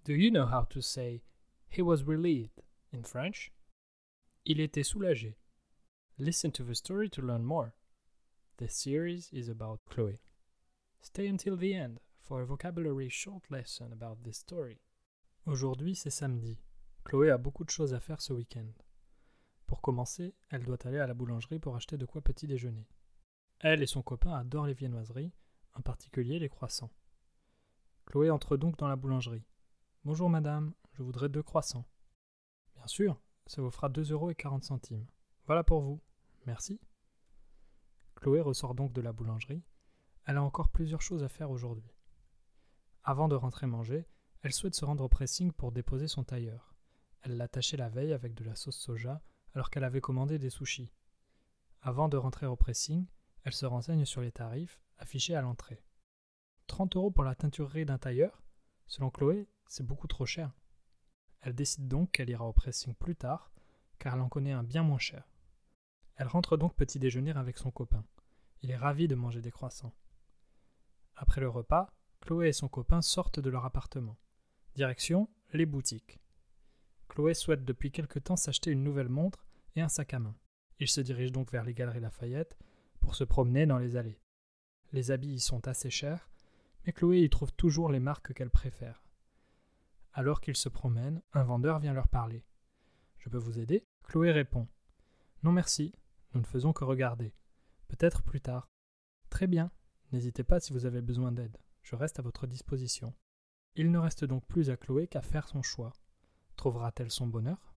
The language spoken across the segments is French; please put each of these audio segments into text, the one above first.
Do you know how to say he was relieved in French? Il était soulagé. Listen to the story to learn more. This series is about Chloé. Stay until the end for a vocabulary short lesson about this story. Aujourd'hui, c'est samedi. Chloé a beaucoup de choses à faire ce week-end. Pour commencer, elle doit aller à la boulangerie pour acheter de quoi petit déjeuner. Elle et son copain adorent les viennoiseries, en particulier les croissants. Chloé entre donc dans la boulangerie. « Bonjour madame, je voudrais 2 croissants. »« Bien sûr, ça vous fera 2,40 €. Voilà pour vous. Merci. » Chloé ressort donc de la boulangerie. Elle a encore plusieurs choses à faire aujourd'hui. Avant de rentrer manger, elle souhaite se rendre au pressing pour déposer son tailleur. Elle l'a taché la veille avec de la sauce soja alors qu'elle avait commandé des sushis. Avant de rentrer au pressing, elle se renseigne sur les tarifs affichés à l'entrée. 30 € pour la teinturerie d'un tailleur? Selon Chloé, c'est beaucoup trop cher. Elle décide donc qu'elle ira au pressing plus tard, car elle en connaît un bien moins cher. Elle rentre donc petit déjeuner avec son copain. Il est ravi de manger des croissants. Après le repas, Chloé et son copain sortent de leur appartement. Direction les boutiques. Chloé souhaite depuis quelque temps s'acheter une nouvelle montre et un sac à main. Ils se dirigent donc vers les Galeries Lafayette pour se promener dans les allées. Les habits y sont assez chers, mais Chloé y trouve toujours les marques qu'elle préfère. Alors qu'ils se promènent, un vendeur vient leur parler. « Je peux vous aider ?» Chloé répond. « Non merci, nous ne faisons que regarder. Peut-être plus tard. »« Très bien, n'hésitez pas si vous avez besoin d'aide. Je reste à votre disposition. » Il ne reste donc plus à Chloé qu'à faire son choix. Trouvera-t-elle son bonheur?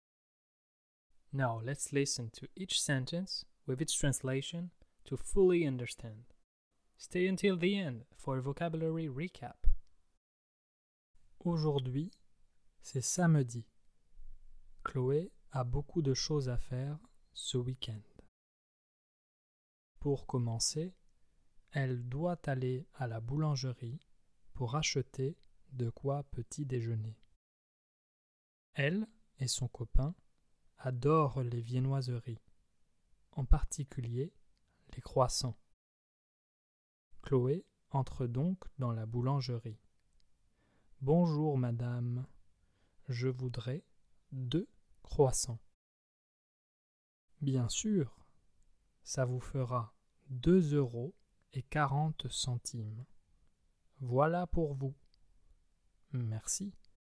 Now let's listen to each sentence with its translation to fully understand. Stay until the end for a vocabulary recap. Aujourd'hui, c'est samedi. Chloé a beaucoup de choses à faire ce week-end. Pour commencer, elle doit aller à la boulangerie pour acheter de quoi petit déjeuner. Elle et son copain adorent les viennoiseries, en particulier les croissants. Chloé entre donc dans la boulangerie. « Bonjour madame, je voudrais 2 croissants. »« Bien sûr, ça vous fera 2,40 €. Voilà pour vous. Merci. »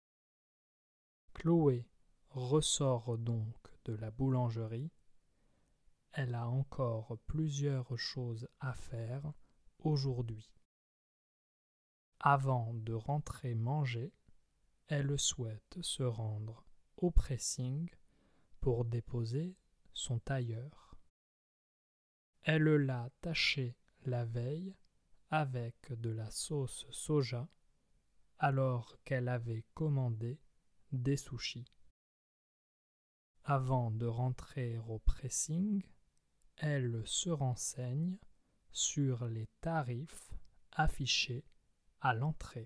Chloé ressort donc de la boulangerie. Elle a encore plusieurs choses à faire aujourd'hui. Avant de rentrer manger, elle souhaite se rendre au pressing pour déposer son tailleur. Elle l'a taché la veille avec de la sauce soja alors qu'elle avait commandé des sushis. Avant de rentrer au pressing, elle se renseigne sur les tarifs affichés à l'entrée.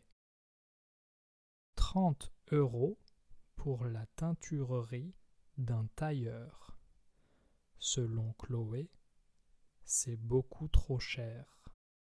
30 € pour la teinturerie d'un tailleur. Selon Chloé, c'est beaucoup trop cher.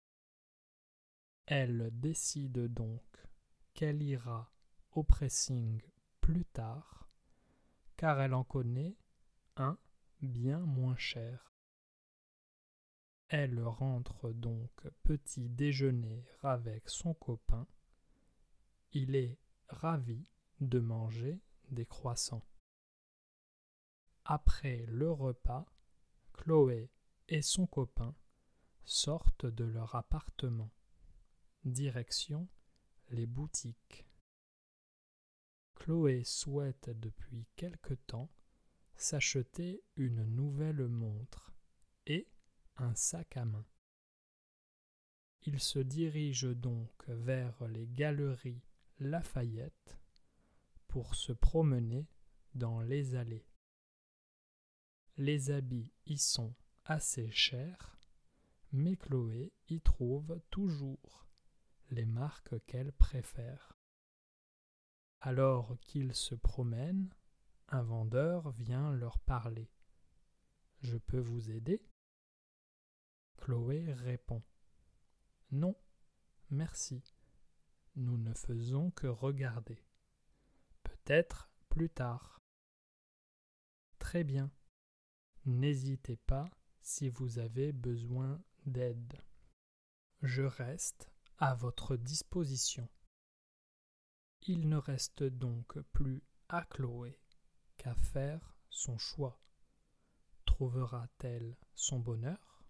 Elle décide donc qu'elle ira au pressing plus tard, car elle en connaît un bien moins cher. Elle rentre donc petit déjeuner avec son copain. Il est ravi de manger des croissants. Après le repas, Chloé et son copain sortent de leur appartement. Direction les boutiques. Chloé souhaite depuis quelque temps s'acheter une nouvelle montre et un sac à main. Il se dirige donc vers les Galeries Lafayette pour se promener dans les allées. Les habits y sont assez chers, mais Chloé y trouve toujours les marques qu'elle préfère. Alors qu'ils se promènent, un vendeur vient leur parler. « Je peux vous aider ?» Chloé répond. « Non, merci. Nous ne faisons que regarder. Peut-être plus tard. Très bien. N'hésitez pas si vous avez besoin d'aide. Je reste à votre disposition. Il ne reste donc plus à Chloé qu'à faire son choix. Trouvera-t-elle son bonheur?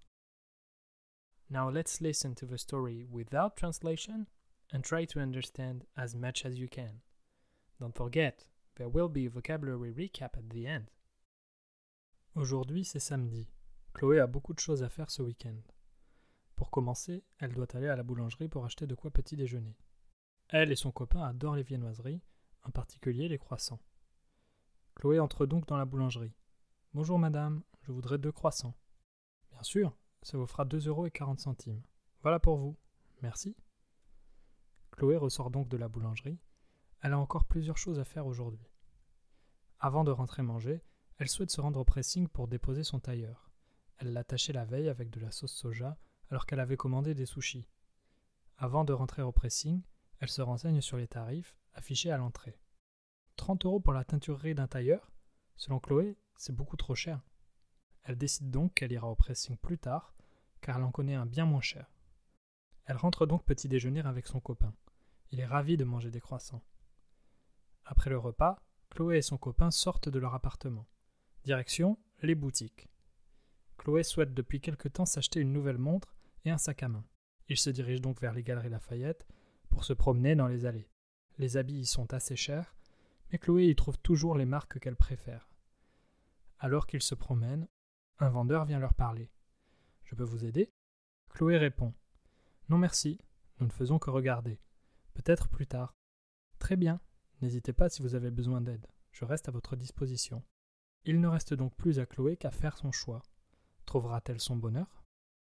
Now let's listen to the story without translation and try to understand as much as you can. Don't forget, there will be a vocabulary recap at the end. Aujourd'hui, c'est samedi. Chloé a beaucoup de choses à faire ce week-end. Pour commencer, elle doit aller à la boulangerie pour acheter de quoi petit déjeuner. Elle et son copain adorent les viennoiseries, en particulier les croissants. Chloé entre donc dans la boulangerie. « Bonjour madame, je voudrais 2 croissants. »« Bien sûr, ça vous fera 2,40 €. Voilà pour vous. Merci. » Chloé ressort donc de la boulangerie. Elle a encore plusieurs choses à faire aujourd'hui. Avant de rentrer manger, elle souhaite se rendre au pressing pour déposer son tailleur. Elle l'a taché la veille avec de la sauce soja alors qu'elle avait commandé des sushis. Avant de rentrer au pressing, elle se renseigne sur les tarifs affichés à l'entrée. 30 € pour la teinturerie d'un tailleur? Selon Chloé, c'est beaucoup trop cher. Elle décide donc qu'elle ira au pressing plus tard, car elle en connaît un bien moins cher. Elle rentre donc petit déjeuner avec son copain. Il est ravi de manger des croissants. Après le repas, Chloé et son copain sortent de leur appartement. Direction, les boutiques. Chloé souhaite depuis quelque temps s'acheter une nouvelle montre et un sac à main. Ils se dirigent donc vers les Galeries Lafayette pour se promener dans les allées. Les habits y sont assez chers, mais Chloé y trouve toujours les marques qu'elle préfère. Alors qu'ils se promènent, un vendeur vient leur parler. « Je peux vous aider ?» Chloé répond. « Non merci, nous ne faisons que regarder. Peut-être plus tard. »« Très bien, n'hésitez pas si vous avez besoin d'aide, je reste à votre disposition. » Il ne reste donc plus à Chloé qu'à faire son choix. Trouvera-t-elle son bonheur?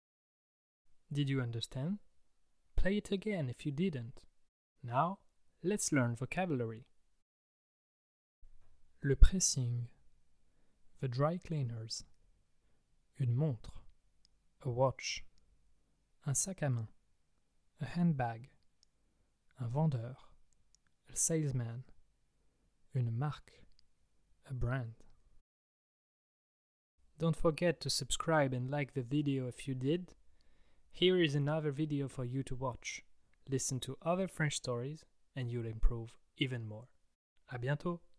Did you understand? Play it again if you didn't. Now, let's learn vocabulary. Le pressing. The dry cleaners. Une montre. A watch. Un sac à main. A handbag. Un vendeur. A salesman. Une marque. A brand. Don't forget to subscribe and like the video if you did. Here is another video for you to watch. Listen to other French stories and you'll improve even more. À bientôt!